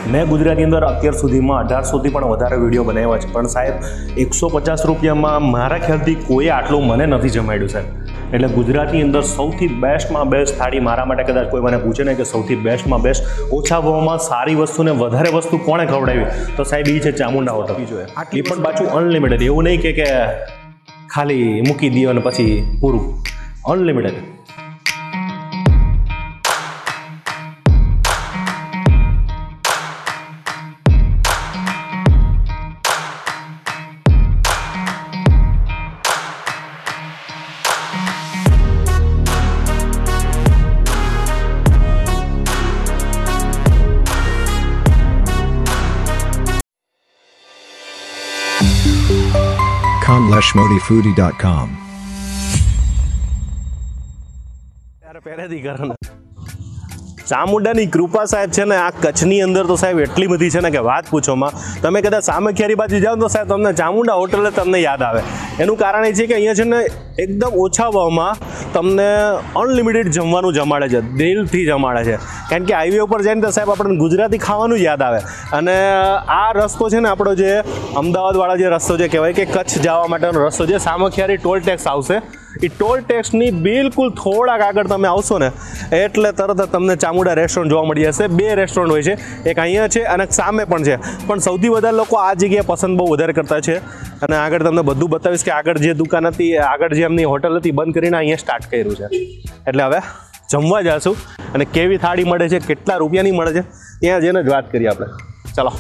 મેં ગુજરાતી અંદર અત્યાર સુધીમાં 1800થી પણ વધારે વિડીયો બનાવ્યા છે, પણ સાહેબ 150 રૂપિયામાં મારા ખ્યાલથી કોઈ આટલું મને નથી જમાડ્યું સાહેબ. એટલે ગુજરાતી અંદર સૌથી બેસ્ટમાં બેસ્ટ થાળી મારા માટે કદાચ કોઈ મને પૂછે ને કે સૌથી બેસ્ટમાં બેસ્ટ ઓછા ભાવમાં સારી વસ્તુ ને વધારે વસ્તુ કોણે ખવડાવી, તો સાહેબ એ છે ચામુંડા હોટલ. જોઈએ આટલી પણ પાછું અનલિમિટેડ, એવું નહીં કે ખાલી મૂકી દો અને પછી પૂરું, અનલિમિટેડ. kamleshmodifoodie.com. પહેરેથી કરો ને. ચામુંડાની કૃપા સાહેબ છે ને આ કચ્છની અંદર તો સાહેબ એટલી બધી છે ને કે વાત પૂછોમાં. તમે કદાચ સામખિયારી બાજુ જાઓ તો સાહેબ તમને ચામુંડા હોટલ તમને યાદ આવે. એનું કારણ એ છે કે અહીંયા છે ને એકદમ ઓછા ભાવમાં તમને અનલિમિટેડ જમવાનું જમાડે છે, દિલથી જમાડે છે. કારણ કે હાઈવે ઉપર જઈને તો સાહેબ આપણને ગુજરાતી ખાવાનું યાદ આવે. અને આ રસ્તો છે ને આપણો જે અમદાવાદવાળા જે રસ્તો જે કહેવાય કે કચ્છ જવા માટેનો રસ્તો જે સામખિયારી ટોલ ટેક્સ આવશે, એ ટોલ ટેક્સની બિલકુલ થોડાક આગળ તમે આવશો ને એટલે તરત જ તમને ચામુંડા રેસ્ટોરન્ટ જોવા મળી જશે. 2 રેસ્ટોરન્ટ હોય છે, એક અહીંયા છે અને સામે પણ છે, પણ સૌથી વધારે લોકો આ જગ્યાએ પસંદ બહુ વધારે કરતા છે. અને આગળ તમને બધું બતાવીશ કે આગળ જે દુકાન હતી, આગળ જે એમની હોટલ હતી બંધ કરીને અહીંયા સ્ટાર્ટ કર્યું છે. એટલે હવે જમવા જઈશું અને કેવી થાળી મળે છે, કેટલા રૂપિયાની મળે છે ત્યાં જઈને જ વાત કરીએ આપણે. ચલો.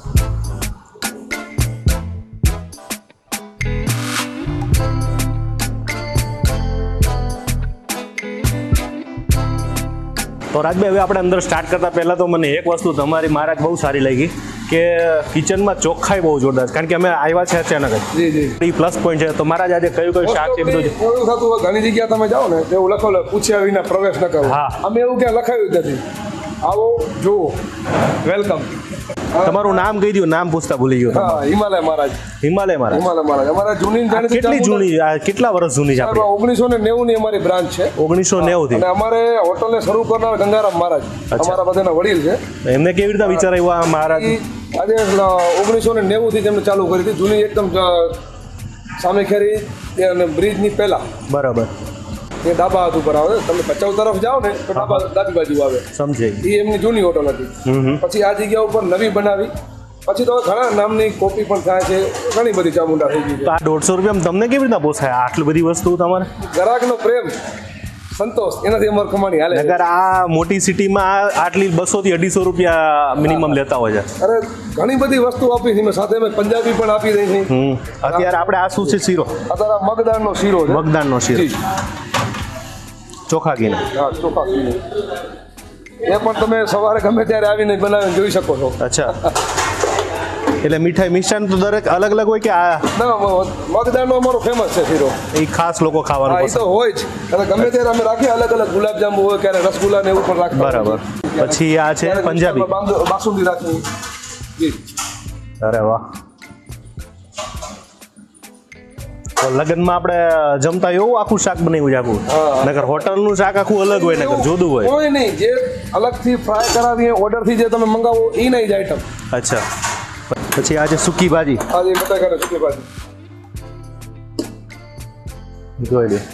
તો રાજભાઈ હવે આપણે અંદર સ્ટાર્ટ કરતા પહેલાં તો મને એક વસ્તુ તમારી મારા બહુ સારી લાગી કે કિચનમાં ચોખ્ખાઈ બહુ જોરદાર, કારણ કે અમે આવ્યા છે અચાનક જ. એ પ્લસ પોઈન્ટ છે. તો મારા આજે કયું શાક છે બધું એવું થતું હોય ઘણી જગ્યા તમે જાઓ ને એવું લખો પૂછ્યા વિના પ્રવેશ ન કરો. હા, અમે એવું ક્યાં લખાયું નથી. આવો જુઓ, વેલકમ. તમારું નામ કહી દઉં, નામ પૂછતા ભૂલી ગયો. હા, હિમાલય મહારાજ. હિમાલય મહારાજ. હિમાલય મહારાજ અમારા જૂની કેટલી જૂની, કેટલા વર્ષ જૂની છે? 1990 ની અમારી બ્રાન્ચ છે. 1990 થી. અને અમારે હોટલને શરૂ કરનાર ગંગારામ મહારાજ અમારા બધાના વડીલ છે. એમને કેવી રીતે વિચાર આવ્યો આ મહારાજ? આજે 1990 થી તેમને ચાલુ કરી હતી. જૂની એકદમ સામેખિયારી અને બ્રિજની પહેલા. બરાબર. એ ડાબા હાથ ઉપર આવે. તમે ભચાઉ તરફ જાઓ ને તો ડાબી બાજુ આવે. સમજાય. એ એમની જૂની હોટલ હતી. પછી આ જગ્યા ઉપર નવી બનાવી. પછી તો ઘણા નામની કોપી પણ થાય છે, ઘણી બધી ચામુંડા થઈ ગઈ છે. આ 150 રૂપિયામાં તમને કેવી રીતના પોસાય આટલી બધી વસ્તુ? તમારે ગ્રાહકનો પ્રેમ, સંતોષ, એનાથી અમારે કમાણી હાલે. અગર આ મોટી સિટીમાં આટલી 200 થી 250 રૂપિયા મિનિમમ લેતા હોય છે. અરે ઘણી બધી વસ્તુ આપી છે. સાથે અમે પંજાબી પણ આપી દઈ છે. અત્યારે આપણે આ શું છે? શીરો. અત્યારે મગદાળનો શીરો છે. મગદાળનો શીરો, ચોખા ઘીનો. હા, ચોખા ઘીનો. એ પણ તમે સવારે ગમે ત્યારે આવીને બનાવીને જોઈ શકો છો. અચ્છા. એટલે મીઠાઈ મિષ્ટાન તો દરેક અલગ અલગ હોય કે આ? ના, મગદાળનો અમારો ફેમસ છે શીરો. એ ખાસ લોકો ખાવાનું પસંદ તો હોય જ. અને ગમે ત્યારે અમે રાખીએ અલગ અલગ. ગુલાબજાંબુ હોય, ક્યારે રસગુલ્લા ને એવું પણ રાખીએ. બરાબર. પછી આ છે પંજાબી બાસુંદી રાખી. અરે વાહ. લગ્નમાં આપણે જમતા એવું આખું શાક બનાવ્યું છે આખું? નકર હોટલનું શાક આખું અલગ હોય, નકર જુદું હોય. કોઈ નહીં, જે અલગથી ફ્રાય કરાવીએ ઓર્ડરથી જે તમે મંગાવો એ નહીં જ આઈટમ. અચ્છા. પછી આ છે સૂકી ભાજી. આજે બટાકાની સૂકી ભાજી જોઈ લે.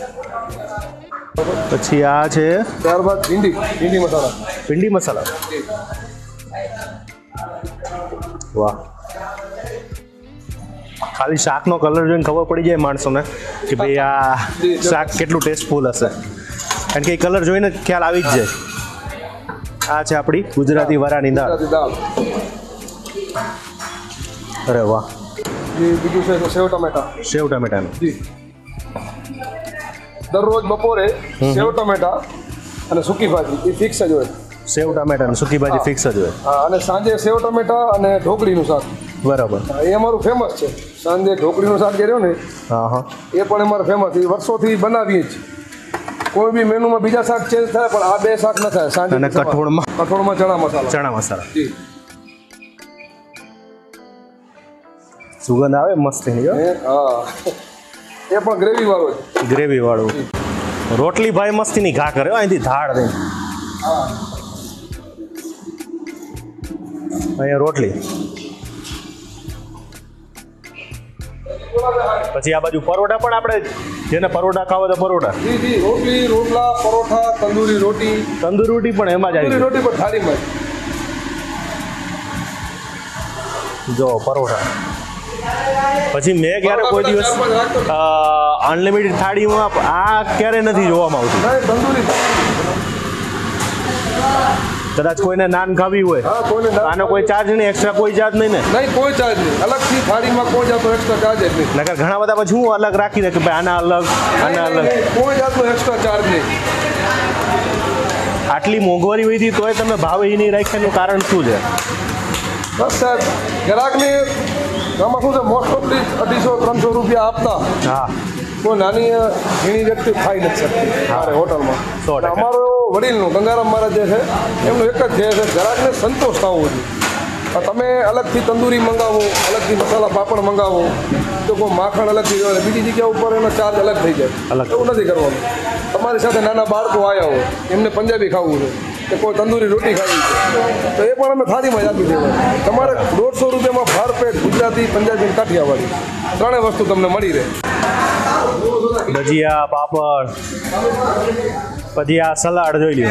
પછી આ છે ત્યારબાદ ભીંડી મસાલા. ભીંડી મસાલા. વાહ. ખાલી શાકનો કલર જોઈને ખબર પડી જાય માણસોને કે ભાઈ આ શાક કેટલું ટેસ્ટફુલ હશે, કારણ કે એ કલર જોઈને ખ્યાલ આવી જ જાય. આ છે આપણી ગુજરાતી વરાની દાળ. અરે વાહ. બીજું છે સેવ ટમેટા. સેવ ટમેટાનું. દરરોજ બપોરે સેવ ટમેટા અને સૂકી ભાજી એ ફિક્સ જ હોય. સેવ ટમેટા અને સૂકી ભાજી ફિક્સ જ હોય. હા, અને સાંજે સેવ ટમેટા અને ઢોકળીનું શાક. બરાબર. એ અમારું ફેમસ છે. સાંજે ઢોકળીનું શાક જે રહ્યો ને, હા હા, એ પણ અમારું ફેમસ. એ વર્ષોથી બનાવીએ જ. કોઈ બી મેનુમાં બીજા શાક ચેન્જ થાય પણ આ 2 શાક ન થાય. સાંજે અને કઠોળમાં ચણા મસાલા. ચણા મસાલા. સુગંધ આવે મસ્ત. હા, એ પણ ગ્રેવી વાળો છે. ગ્રેવી વાળું. રોટલી ભાઈ મસ્તીની ઘા કરે અહીંથી ધાડ દે. અહીંયા રોટલી, પછી આ બાજુ પરોઠા પણ આપણે જેને પરોઠા ખાવા તો પરોઠા, રોટલી, રોટલા, પરોઠા, તંદૂરી રોટી પણ એમાં જ આવી રોટી પણ થાળીમાં જો પરોઠા. પછી મેં ક્યારે કોઈ દિવસ અનલિમિટેડ થાળીમાં આ ક્યારે નથી જોવામાં આવતું. તંદૂરી કદાચ કોઈને નાન ખાવી હોય આનો કોઈ ચાર્જ નહીં, એક્સ્ટ્રા કોઈ ચાર્જ નહીં ને? નહીં, કોઈ ચાર્જ નહીં. અલગથી થાળીમાં કોઈ જાતનો એક્સ્ટ્રા ચાર્જ જ નહીં. નકર ઘણા બધા પછી હું અલગ રાખી દે કે ભાઈ આના અલગ, આના અલગ, કોઈ જાતનો એક્સ્ટ્રા ચાર્જ નહીં. આટલી મોંઘવારી હોય હતી તોય તમે ભાવ એ નહીં રાખ્યાનું કારણ શું છે? બસ સાહેબ, ગ્રાહકને આમાં શું છે, મોસ્ટ ઓફલી 250-300 રૂપિયા આપતા હા, કોઈ નાની ઝીણી વ્યક્તિ ખાઈ નથી શકતી મારે હોટલમાં. 100%. અમારો વડીલનું ગંગારામ મહારાજ જે છે એમનું એક જ ધ્યેય છે, ગ્રાહકને સંતોષ થવો જોઈએ. તમે અલગથી તંદૂરી મંગાવો, અલગથી મસાલા પાપડ મંગાવો, તો કોઈ માખણ અલગથી હોય, બીજી જગ્યા ઉપર એનો ચાર્જ અલગ થઈ જાય. એવું નથી કરવાનું. તમારી સાથે નાના બાળકો આવ્યા હોય, એમને પંજાબી ખાવું છે કે કોઈ તંદૂરી રોટી ખાવી છે, તો એ પણ અમે થાળીમાં જ આપી દેવાનું. તમારે 150 રૂપિયામાં ભરપેટ ગુજરાતી, પંજાબી, કાઠિયાવાડી ત્રણેય વસ્તુ તમને મળી રહે. ભજીયા, પાપડ, પછી આ સલાડ જોઈ લ્યો,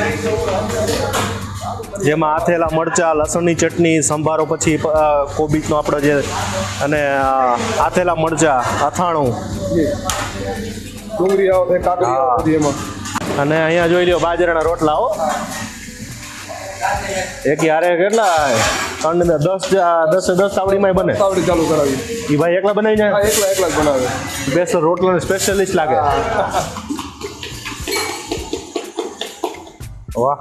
જેમાં આથેલા મરચા, લસણની ચટણી, સંભારો, પછી કોબીજનો આપણો જે, અને આથેલા મરચા, અથાણું, ડુંગળી આવે, કાકડી આવે એમાં. અને અહીંયા જોઈ લ્યો બાજરાના રોટલા. હો, એક યારે કેટલા 10 તાવડીમાં બને. તાવડી ચાલુ કરાવી એ ભાઈ એકલા બનાવી જાય? એકલા જ બનાવે. સ્પેશિયલ રોટલાનો સ્પેશિયલિસ્ટ લાગે. વાહ,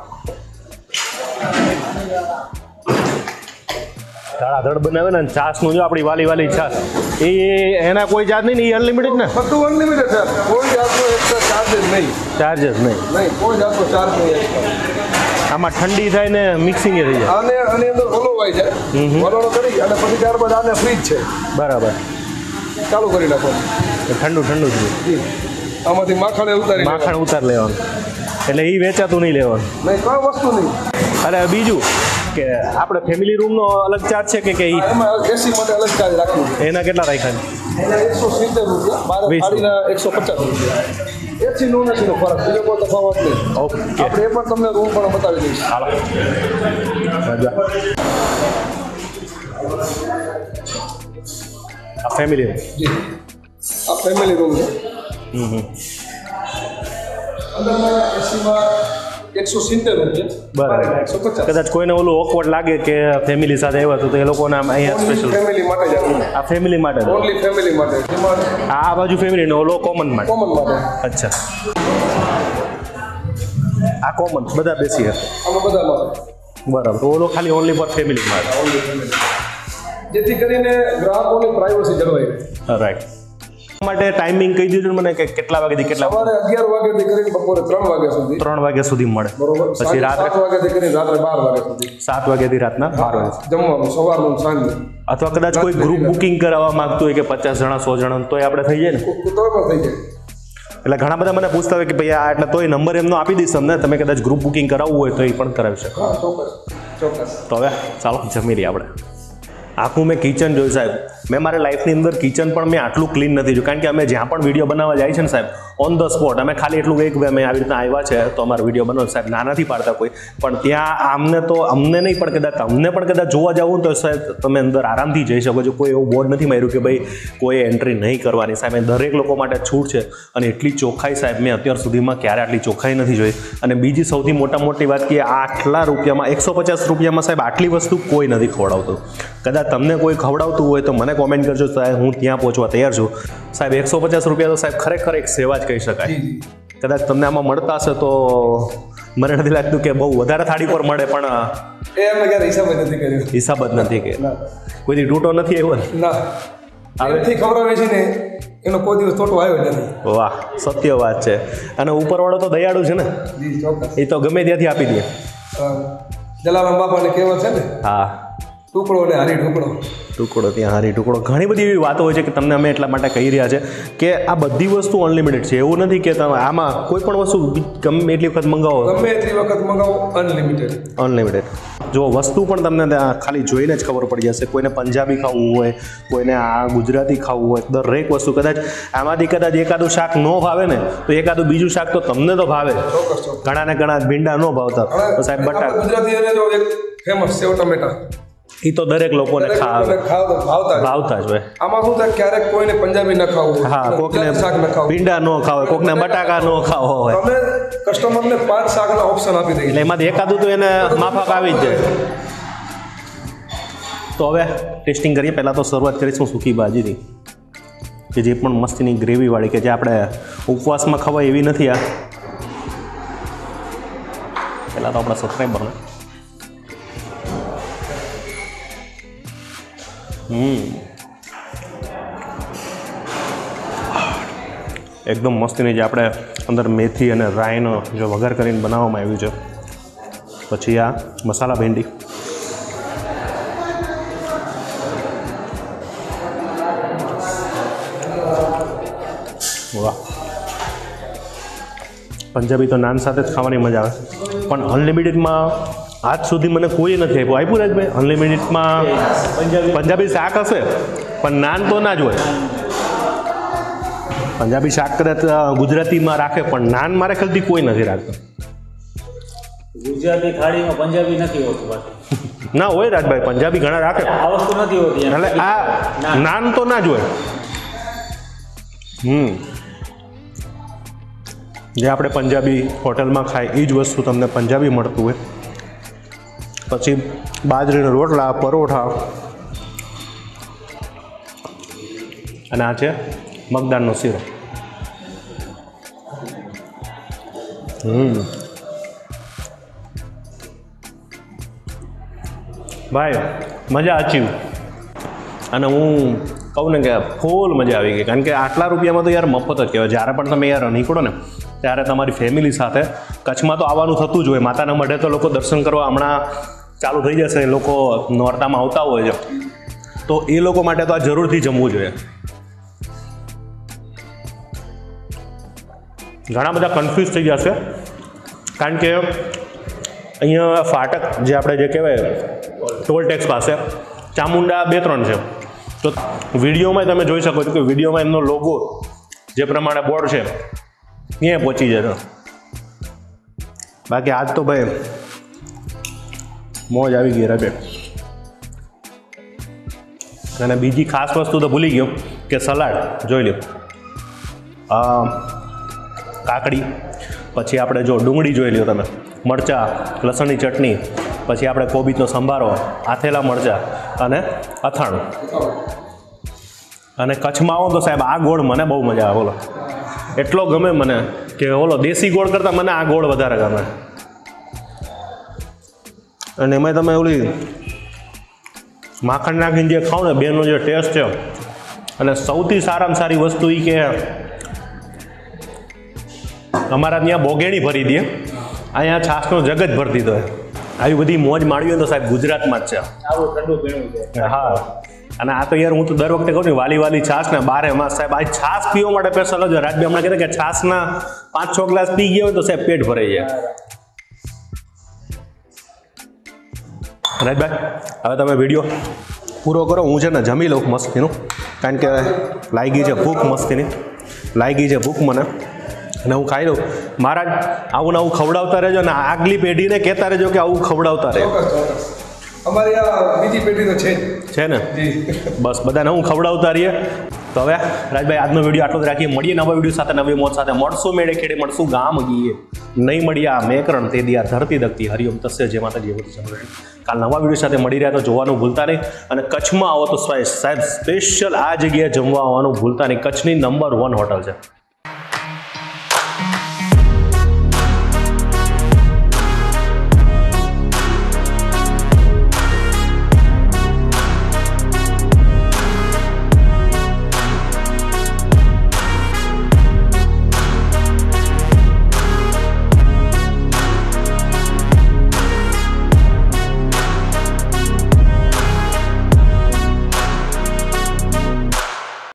ધડાધડ બનાવે ને. છાસનું જો આપણી વાલી વાલી છાસ, એ એના કોઈ ચાર્જ નહીં ને? એ અનલિમિટેડ ને? બધું અનલિમિટેડ છે, કોઈ જાતનો એક્સ્ટ્રા ચાર્જેસ નહીં. ચાર્જેસ નહીં? નહીં, કોઈ જાતનો ચાર્જ નહીં એક્સ્ટ્રા. આમાં ઠંડી થાય ને મિક્સિંગ થઈ જાય. આને આની અંદર હલવાઈ જાય, હલવાનો કરી અને પછી ત્યારબાદ આને ફ્રીજ છે, બરાબર, ચાલુ કરી નાખવાનું. ઠંડુ ઠંડુ જ આમાંથી માખણ ઉતાર લેવાનું. એટલે એ વેચાતું નહીં લેવાનું? નહીં, કોઈ વસ્તુ નહીં. અરે બીજું કે આપણે ફેમિલી રૂમનો અલગ ચાર્જ છે કે એમાં એસી માટે અલગ ચાર્જ રાખવું? એના કેટલા રાખ્યા? 170 રૂપિયા, 12 થાળીના 150 રૂપિયા. એસી નો એસી નો ફરક, બીજો કોઈ તફાવત નહીં. ઓકે, આપણે એ પણ તમને રૂમ પણ બતાવી દઈશું. હાલો, મજા. આ ફેમિલી રૂમ? જી, આ ફેમિલી રૂમ છે. અંદરના એસીમાં 170 રૂપિયા, બરાબર. 150. કદાચ કોઈને ઓલું ઓકવર્ડ લાગે કે ફેમિલી સાથે આવ્યા તો એ લોકોને અહીંયા સ્પેશિયલ ફેમિલી માટે જ આ ફેમિલી માટે, ઓનલી ફેમિલી માટે. જેમાં આ બાજુ ફેમિલી ને ઓલો કોમન માટે. કોમન માટે. અચ્છા, આ કોમન બધા બેસી હશે આમાં બધા માટે. બરાબર. તો ઓલો ખાલી ઓનલી ફોર ફેમિલી માટે. ઓનલી ફેમિલી, જેથી કરીને ગ્રાહકોની પ્રાઇવસી જળવાઈ રહે. રાઈટ. માટે ટાઈમિંગ કહી દીધું મને કે કેટલા વાગ્યાથી કેટલા? સવારે 11 વાગ્યાથી કરીને બપોરે 3 વાગ્યા સુધી. 3 વાગ્યા સુધી મળે. બરોબર. પછી રાત્રે 7 વાગ્યાથી કરીને રાત્રે 12 વાગ્યા સુધી. 7 વાગ્યાથી રાતના 12 વાગ્યા જમવાનું સવારનું સાંજનું. અથવા કદાચ કોઈ ગ્રુપ બુકિંગ કરાવવા માંગતું હોય કે 50 જણા 100 જણા, તોય આપણે થઈ જાય ને? તો પણ થઈ જાય. એટલે ઘણા બધા મને પૂછતા હોય કે ભાઈ આ એટલે તોય નંબર એમનો આપી દઈશ તમને, તમે કદાચ ગ્રુપ બુકિંગ કરાવવું હોય તો એ પણ કરાવી શકો. હા, ચોક્કસ ચોક્કસ. તો હવે ચાલો જમી લઈએ આપણે. આખું મેં કિચન જોયું સાહેબ. મેં મારી લાઈફની અંદર કિચન પણ મેં આટલું ક્લીન નથી જોયું. કારણ કે અમે જ્યાં પણ વિડીયો બનાવવા જાય છે ને સાહેબ, ઓન ધ સ્પોટ અમે ખાલી એટલું કહે કે ભાઈ અમે આવી રીતના આવ્યા છે તો અમારો વિડીયો બનાવો સાહેબ, ના નથી પાડતા કોઈ. પણ ત્યાં અમને નહીં પણ કદાચ તમને પણ કદાચ જોવા જવું તો સાહેબ તમે અંદર આરામથી જઈ શકો છો. કોઈ એવું બોર્ડ નથી માર્યું કે ભાઈ કોઈ એન્ટ્રી નહીં કરવાની. સાહેબ દરેક લોકો માટે છૂટ છે. અને એટલી ચોખ્ખાઈ સાહેબ મેં અત્યાર સુધીમાં ક્યારે આટલી ચોખ્ખાઈ નથી જોઈ. અને બીજી સૌથી મોટી વાત કે આટલા રૂપિયામાં 150 રૂપિયામાં સાહેબ આટલી વસ્તુ કોઈ નથી ખવડાવતું. કદાચ તમને કોઈ ખવડાવતું હોય તો મને કોમેન્ટ કરજો સાહેબ, હું ત્યાં પહોંચવા તૈયાર છું. સાહેબ 150 રૂપિયા તો સાહેબ ખરેખર એક સેવા જ કહી શકાય. કદાચ તમને આમાં મળતા હશે તો મને નથી લાગતું કે બહુ વધારે થાળી પર મળે, પણ એ અમે ક્યારે હિસાબ જ નથી કર્યો. હિસાબ જ નથી કે કોઈથી તૂટો નથી આવ્યો ને? ના, આવેથી ખવડાવે છે ને એનો કોઈ દિવસ તોટો આવ્યો નથી. વાહ, સત્ય વાત છે. અને ઉપરવાળો તો દયાળુ છે ને? જી ચોક્કસ. એ તો ગમે ત્યાંથી આપી દે. જલારામ બાપાને કહેવત છે ને, હા, ટુકડો અને હારી ટુકડો. ટુકડો ત્યાં હારી ટુકડો, ઘણી બધી એવી વાતો હોય છે કે તમને અમે એટલા માટે કહી રહ્યા છે કે આ બધી વસ્તુ અનલિમિટેડ છે. એવું નથી કે તમે આમાં કોઈ પણ વસ્તુ ગમે એટલી વખત મંગાવો, ગમે એટલી વખત મંગાવો, અનલિમિટેડ. જો વસ્તુ પણ તમને ત્યાં ખાલી જોઈને જ ખબર પડી જશે. કોઈને પંજાબી ખાવું હોય, કોઈને આ ગુજરાતી ખાવું હોય, દરેક વસ્તુ કદાચ આમાંથી કદાચ એકાદું શાક ન ભાવે ને તો એકાદું બીજું શાક તો તમને તો ભાવે. ઘણા ને ઘણા ભીંડા ન ભાવતા તો સાહેબ બટાકા, ગુજરાતી અને જો એક ફેમસ સેવ ટમેટા, એ તો દરેક લોકોને ભાવતા જ હોય. આમાં શું થાય, ક્યારેક કોઈને પંજાબી ન ખાવું હોય, હા, કોકને શાક ન ખાવું, ભીંડા ન ખાવા, કોકને બટાકા ન ખાવા હોય, તમે કસ્ટમરને 5 શાકના ઓપ્શન આપી દઈએ એટલે એમાંથી એકાદું તો એને માફક આવી જ જાય. તો હવે ટેસ્ટિંગ કરીએ. પહેલાં તો શરૂઆત કરીશું સૂકી ભાજીથી, કે જે પણ મસ્તીની ગ્રેવીવાળી, કે જે આપણે ઉપવાસમાં ખવાય એવી નથી. આ પહેલાં તો આપણા સબસ્ક્રાઈબરને એકદમ મસ્તીની જે આપણે અંદર મેથી અને રાઈનો જો વઘાર કરીને બનાવવામાં આવ્યું છે. પછી આ મસાલા ભીંડી, વાહ. પંજાબી તો નાન સાથે જ ખાવાની મજા આવે. પણ અનલિમિટેડમાં આજ સુધી મને કોઈ નથી આપ્યું રાજભાઈ. અનલિમિટેડમાં પંજાબી શાક હશે પણ નાન તો ના જ હોય. પંજાબી શાક કદાચ ગુજરાતીમાં રાખે પણ નાન મારે ખલતી કોઈ નથી રાખતું. ગુજરાતી થાળીમાં પંજાબી નથી હોતું ના હોય રાજભાઈ, પંજાબી ઘણા રાખે, આ વસ્તુ નથી હોતી. એટલે આ નાન તો ના જ હોય. જે આપણે પંજાબી હોટલમાં ખાય એ જ વસ્તુ તમને પંજાબી મળતું હોય. પછી બાજરીના રોટલા, પરોઠા, અને આ છે મગદાળનો શીરો. ભાઈ મજા અચીવ. અને હું કહું ને કે ફૂલ મજા આવી ગઈ, કારણ કે આટલા રૂપિયામાં તો યાર મફત જ કહેવાય. જ્યારે પણ તમે યાર નીકળો ને ત્યારે તમારી ફેમિલી સાથે કચ્છમાં તો આવવાનું થતું જ હોય. માતાના મઢે તો લોકો દર્શન કરવા હમણાં ચાલુ થઈ જશે. એ લોકો નોરતામાં આવતા હોય છે, તો એ લોકો માટે તો આ જરૂરથી જમવું જોઈએ. ઘણા બધા કન્ફ્યુઝ થઈ જશે, કારણ કે અહીંયા ફાટક જે આપણે જે કહેવાય ટોલ ટેક્સ પાસે ચામુંડા 2-3 છે. તો વિડીયોમાં તમે જોઈ શકો છો કે વિડીયોમાં એમનો લોગો જે પ્રમાણે બોર્ડ છે અહીંયા પહોંચી જતો. બાકી આજ તો ભાઈ મોજ આવી ગઈ રગે. અને બીજી ખાસ વસ્તુ તો ભૂલી ગયો કે સલાડ જોઈ લ્યો. કાકડી, પછી આપણે જો ડુંગળી જોઈ લ્યો તમે, મરચાં, લસણની ચટણી, પછી આપણે કોબીજનો સંભારો, આથેલા મરચાં અને અથાણું. અને કચ્છમાં આવો તો સાહેબ આ ગોળ મને બહુ મજા આવે. બોલો એટલો ગમે મને કે ઓલો દેશી ગોળ કરતાં મને આ ગોળ વધારે ગમે. અને એમાં તમે ઓલી માખણ નાખીને જે ખાઓ ને બેનો જે ટેસ્ટ છે, અને સૌથી સારામાં સારી વસ્તુ એ કે અમારા ત્યાં બોગેણી ભરી દે, અહીંયા છાશનો જગ જ ભરી દીધો. આવી બધી મોજ માણવી હોય તો સાહેબ ગુજરાતમાં જ છે. આવું ઠંડુ પીણું છે. હા, અને આ તો યાર હું તો દર વખતે કહું છું વાલી છાશ ને 12 માસ સાહેબ. આ છાશ પીવા માટે સ્પેશિયલ જ રાજભાઈ હમણાં કહેતા કે છાશના 5-6 ગ્લાસ પી ગયા હોય તો સાહેબ પેટ ભરાઈ જાય. રાજભાઈ હવે તમે વિડીયો પૂરો કરો, હું છે ને જમી લઉં મસ્તીનું, કારણ કે લાગી છે ભૂખ, મસ્તીની લાગી છે ભૂખ મને, અને હું ખાઈ લઉં. મહારાજ આવું ને આવું ખવડાવતા રહેજો, ને આગલી પેઢીને કહેતા રહેજો કે આવું ખવડાવતા રહે. અમારી આ બીજી પેઢી તો છે ને, બસ બધાને હું ખવડાવતા રહીએ. તો હવે રાજભાઈ આજનો વિડીયો આટલો જ રાખીએ. મળીએ નવા વિડીયો સાથે, નવી મોજ સાથે. મળશું મેળે ખેડે, મળશું ગામ ગીએ, નહીં મળીએ આ મેકરણ તે દિયા ધરતી દગતી. હરિઓમ તસ્ય જે માતાજી એવું જનરેટ. કાલ નવા વિડીયો સાથે મળી રહ્યા તો જોવાનું ભૂલતા નહીં. અને કચ્છમાં આવો તો સાહેબ સ્પેશિયલ આ જગ્યાએ જમવા આવવાનું ભૂલતા નહીં. કચ્છની નંબર 1 હોટલ છે.